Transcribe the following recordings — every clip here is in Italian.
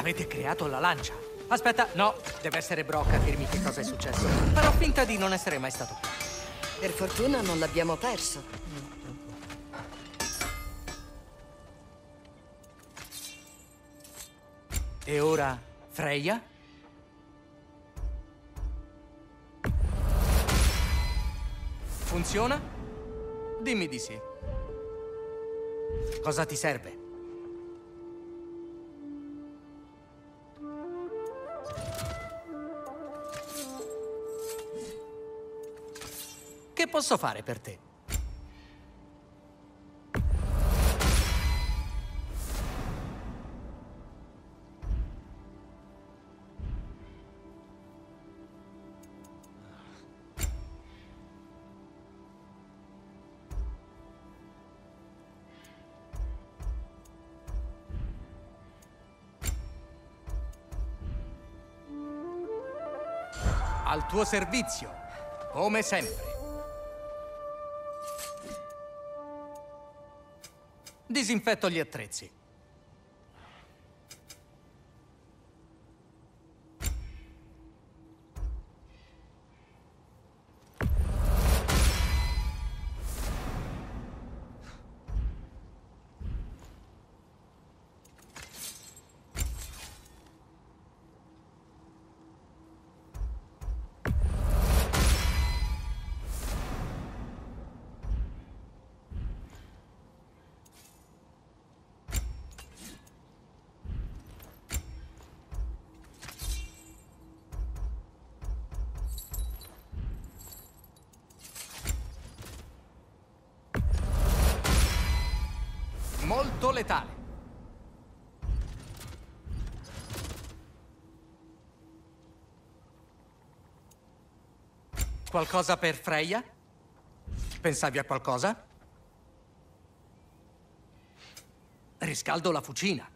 Avete creato la lancia. Aspetta, no, deve essere Brock a dirmi che cosa è successo. Farò finta di non essere mai stato qui. Per fortuna non l'abbiamo perso. E ora, Freya? Funziona? Dimmi di sì. Cosa ti serve? Che posso fare per te? Al tuo servizio, come sempre. Disinfetto gli attrezzi. Molto letale. Qualcosa per Freya? Pensavi a qualcosa? Riscaldo la fucina.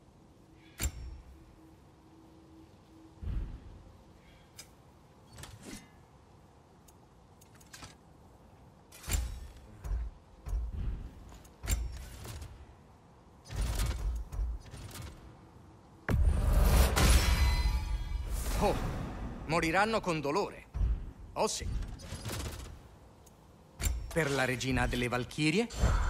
Oh, moriranno con dolore. Oh sì. Per la regina delle Valchirie?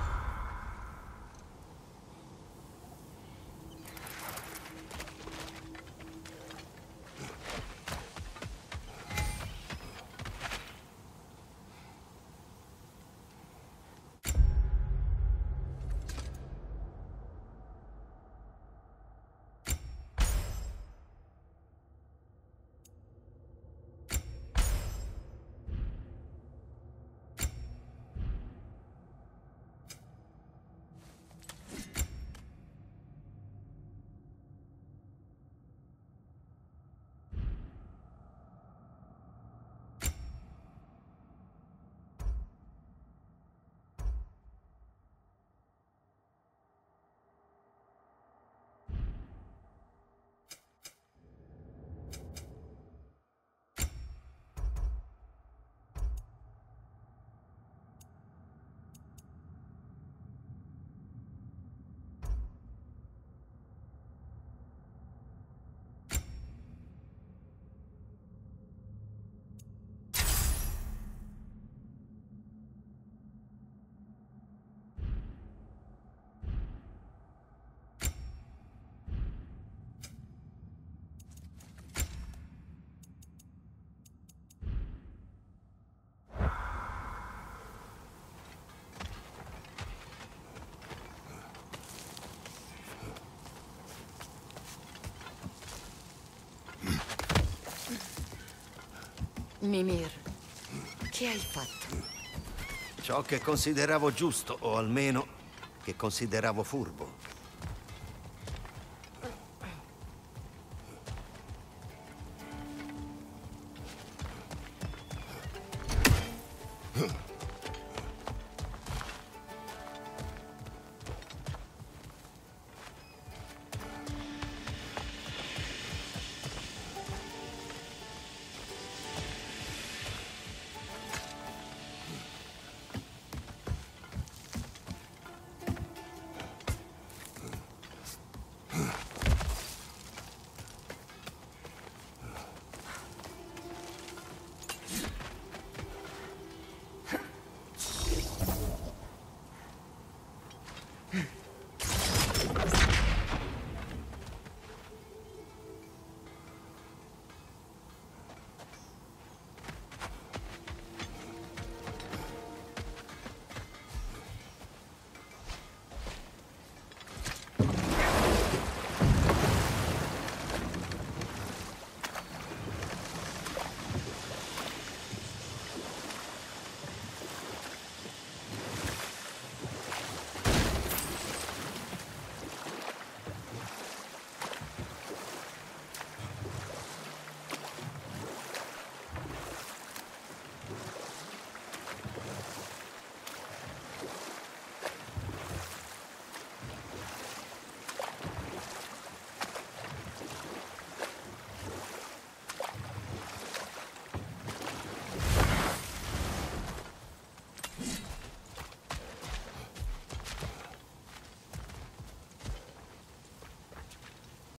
Mimir, che hai fatto? Ciò che consideravo giusto, o almeno che consideravo furbo.